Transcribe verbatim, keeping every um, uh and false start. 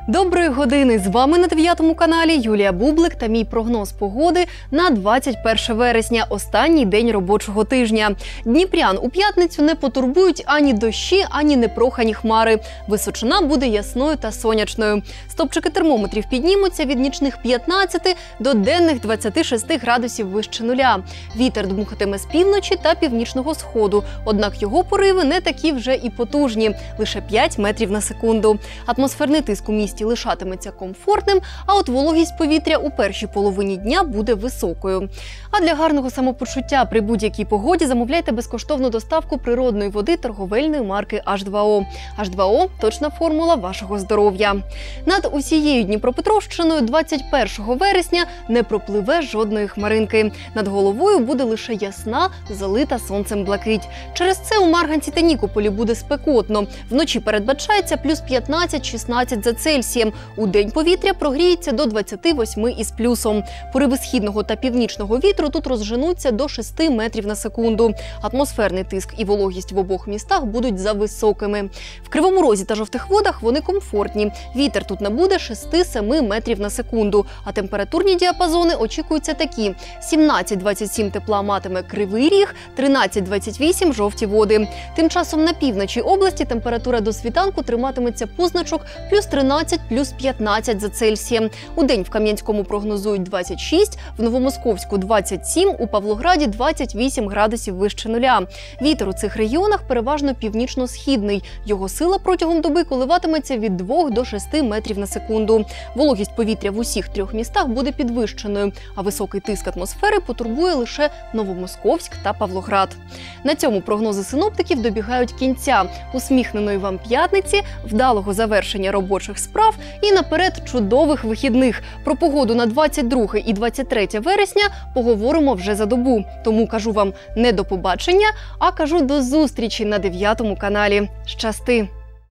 Доброї години! З вами на дев'ятому каналі Юлія Бублик та мій прогноз погоди на двадцять перше вересня, останній день робочого тижня. Дніпрян у п'ятницю не потурбують ані дощі, ані непрохані хмари. Височина буде ясною та сонячною. Стопчики термометрів піднімуться від нічних п'ятнадцяти до денних двадцяти шести градусів вище нуля. Вітер дмухатиме з півночі та північного сходу, однак його пориви не такі вже і потужні – лише п'ять метрів на секунду. Атмосферний тиск у місті лишатиметься комфортним, а от вологість повітря у першій половині дня буде високою. А для гарного самопочуття при будь-якій погоді замовляйте безкоштовну доставку природної води торговельної марки Аш два О. Аш два О – точна формула вашого здоров'я. Над усією Дніпропетровщиною двадцять першого вересня не пропливе жодної хмаринки. Над головою буде лише ясна, залита сонцем блакить. Через це у Марганці та Нікополі буде спекотно. Вночі передбачається плюс п'ятнадцять - шістнадцять за Цельсієм. У день повітря прогріється до двадцяти восьми із плюсом. Пориви східного та північного вітру тут розженуться до шести метрів на секунду. Атмосферний тиск і вологість в обох містах будуть зависокими. В Кривому Розі та Жовтих Водах вони комфортні. Вітер тут набуде шести - семи метрів на секунду. А температурні діапазони очікуються такі. сімнадцять - двадцять сім тепла матиме Кривий Ріг, тринадцять - двадцять вісім Жовті Води. Тим часом на півночі області температура до світанку триматиметься позначок плюс тринадцять - плюс п'ятнадцять за Цельсієм. У день в Кам'янському прогнозують двадцять шість, в Новомосковську – двадцять сім, у Павлограді – двадцять вісім градусів вище нуля. Вітер у цих регіонах переважно північно-східний. Його сила протягом доби коливатиметься від двох до шести метрів на секунду. Вологість повітря в усіх трьох містах буде підвищеною, а високий тиск атмосфери потурбує лише Новомосковськ та Павлоград. На цьому прогнози синоптиків добігають кінця. Усміхненої вам п'ятниці, вдалого завершення робочих справ і наперед чудових вихідних. Про погоду на двадцять друге і двадцять третє вересня поговоримо вже за добу. Тому кажу вам не до побачення, а кажу до зустрічі на дев'ятому каналі. Щасти!